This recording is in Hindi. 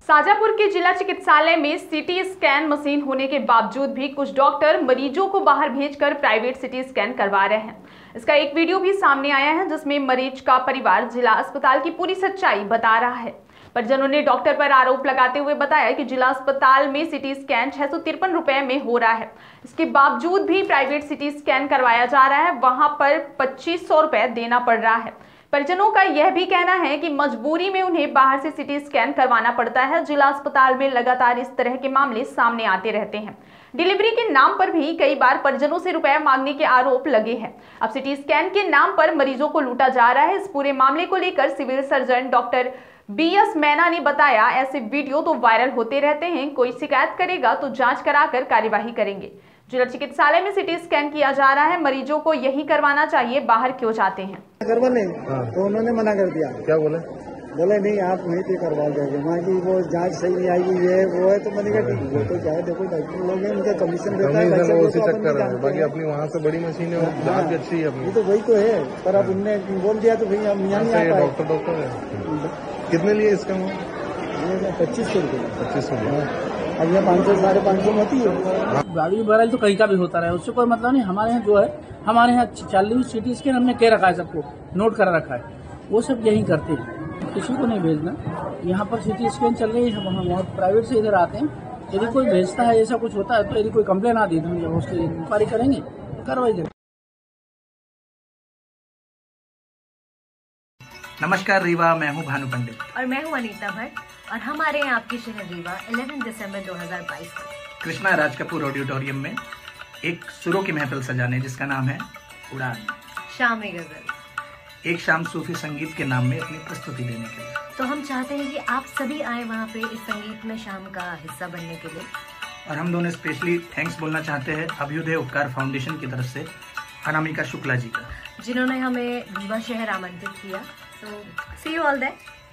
शाजापुर के जिला चिकित्सालय में सीटी स्कैन मशीन होने के बावजूद भी कुछ डॉक्टर मरीजों को बाहर भेजकर प्राइवेट सीटी स्कैन करवा रहे हैं। इसका एक वीडियो भी सामने आया है जिसमें मरीज का परिवार जिला अस्पताल की पूरी सच्चाई बता रहा है। परिजनों ने डॉक्टर पर आरोप लगाते हुए बताया कि जिला अस्पताल में सीटी स्कैन 653 रुपए में हो रहा है। इसके बावजूद भी प्राइवेट सीटी स्कैन करवाया जा रहा है, वहां पर 2500 रुपए देना पड़ रहा है। परिजनों का यह भी कहना है कि मजबूरी में उन्हें बाहर से सीटी स्कैन करवाना पड़ता है। जिला अस्पताल में लगातार इस तरह के मामले सामने आते रहते हैं। डिलीवरी के नाम पर भी कई बार परिजनों से रुपए मांगने के आरोप लगे हैं। अब सीटी स्कैन के नाम पर मरीजों को लूटा जा रहा है। इस पूरे मामले को लेकर सिविल सर्जन डॉक्टर BS मैना ने बताया, ऐसे वीडियो तो वायरल होते रहते हैं, कोई शिकायत करेगा तो जांच कराकर कार्यवाही करेंगे। जिला चिकित्सालय में सीटी स्कैन किया जा रहा है, मरीजों को यही करवाना चाहिए, बाहर क्यों जाते हैं। करवाने तो उन्होंने मना कर दिया। क्या बोले? बोले नहीं, आप वहीं पे करवा देंगे, वहाँ की वो जांच सही नहीं आएगी, ये वो है। तो मैंने कहा ठीक है, तो क्या है, देखो डॉक्टर लोग हैं, उनका कमीशन देता है, उसी चक्कर है। बाकी अपनी वहाँ से बड़ी मशीन है, जांच भी अच्छी है अपनी। तो वही तो है, पर अब उनने बोल दिया तो भैया हम यहाँ नहीं आ पाए। डॉक्टर है। कितने लिए इसका? 2500 रुपये। 2500। अब यहाँ 500 550 में होती है। गाड़ी वायरल तो कहीं का भी होता रहे, उससे कोई मतलब नहीं। हमारे यहाँ जो है, हमारे यहाँ 40 सीटी स्कैन हमने कह रखा है, सबको नोट कर रखा है, वो सब यही करते हैं। किसी को नहीं भेजना। यहाँ पर सीटी स्कैन चल रही है, हम प्राइवेट से इधर आते हैं। यदि कोई भेजता है, ऐसा कुछ होता है तो यदि कोई कंप्लेन आती है तो हम जब उसकी इंक्वायरी करेंगे, कार्रवाई करेंगे। नमस्कार रीवा, मैं हूं भानु पंडित और मैं हूं अनीता भट्ट और हम आ रहे हैं आपके शहर रीवा 11 दिसंबर 2022 को कृष्णा राज कपूर ऑडिटोरियम में एक सुरों की महफिल सजाने, जिसका नाम है उड़ान शाम-ए गजल। एक शाम सूफी संगीत के नाम में अपनी प्रस्तुति देने के लिए। तो हम चाहते हैं कि आप सभी आए वहाँ पे इस संगीत में शाम का हिस्सा बनने के लिए। और हम दोनों स्पेशली थैंक्स बोलना चाहते हैं अभ्युदय उपकार फाउंडेशन की तरफ से अनामिका शुक्ला जी का, जिन्होंने हमें रीवा शहर आमंत्रित किया। So see you all there.